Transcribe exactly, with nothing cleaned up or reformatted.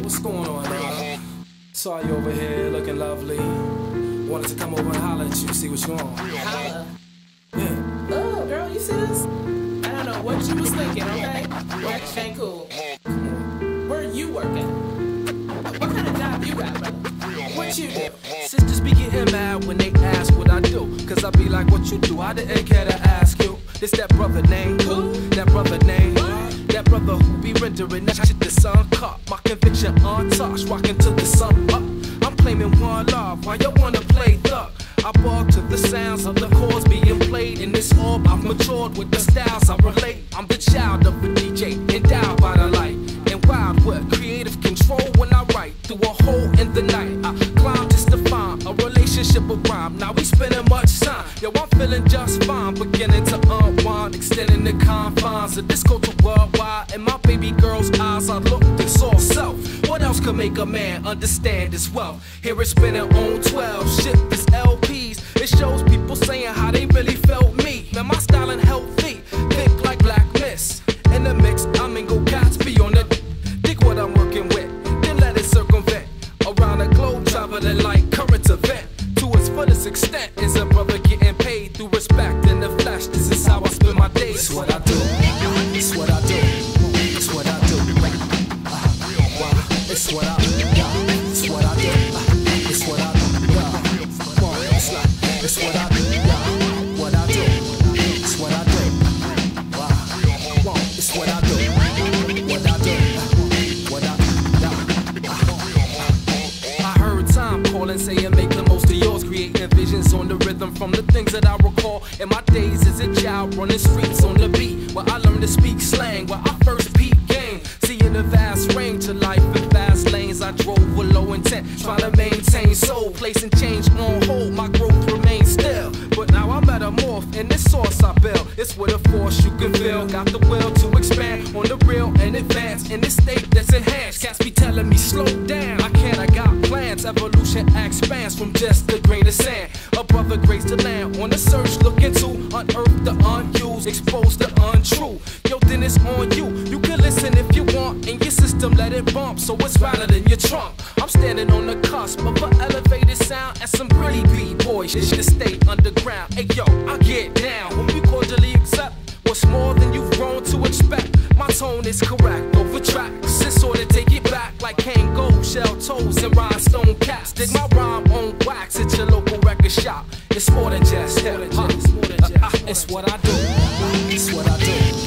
What's going on, dog? Saw you over here looking lovely. Wanted to come over and holler at you, see what you on. Holla. Yeah. Oh, girl, you see this? I don't know what you was thinking, okay? That shit ain't cool. Where you working? What kind of job you got, brother? What you do? Sisters be getting mad when they ask what I do. Cause I be like, what you do? I didn't care to ask you. This that brother name. Who? That brother name. What? That brother who be rendering that shit the sun caught. My conviction untouched, rocking to the sun up. I'm claiming one love, why you wanna play thug? I bug to the sounds of the chords being played. In this orb, I've matured with the styles I relate. I'm the child of a D J, endowed by the light. And wild with creative control when I write. Through a hole in the night, I climb just to find a relationship with rhyme. Now we spending much time, yo, I'm feeling just fine. Beginning to unwind, extending the confines of disco to worldwide. In my baby girl's eyes, I look and saw self. What else could make a man understand his wealth? Here it's spinning on twelve, shit this L Ps. It shows people saying how they really felt me. Man, my styling healthy, thick like black mist. In the mix, I mingle cats be on the dig what I'm working with, then let it circumvent around the globe, traveling like current event. To its fullest extent is a brother getting paid through respect in the flesh. This is how I spend my days. It's what I do. It's what I do. It's what I do. It's what I do. It's what I do. It's what I do. Come on, it's like it's what I do. What I do. It's what I do. Come on, it's what I do. What I do. What I do. I heard time calling, saying make the most of yours, creating visions on the rhythm from the things that I recall in my days as a child, running streets on the beat, where I learned to speak slang, where I first peeped game, seeing a vast range of life in fast lanes. I drove with low intent, trying to maintain soul, placing change on hold. My growth remains still, but now I'm metamorph in this source I build. It's with a force you can feel, got the will to expand on the real and advance in this state that's enhanced. Cats be telling me slow down, I can't, I got plans. Evolution expands from just a grain of sand. A brother graced the land on the search, looking to unearth the unused, expose the untrue. Yo, then it's on you. You can listen if you want, in your system let it bump, so it's valid in your trunk. I'm standing on the cusp of an elevated sound and some pretty b-boys. This shit stay underground. Hey yo, I get down when we cordially accept what's more than you've grown to expect. My tone is correct over tracks, it's sort of take it back like Kango, shell toes and rhinestone caps. Dig my rhyme on wax at your local record shop. It's more than just hip hop. It's what I do. It's what I do.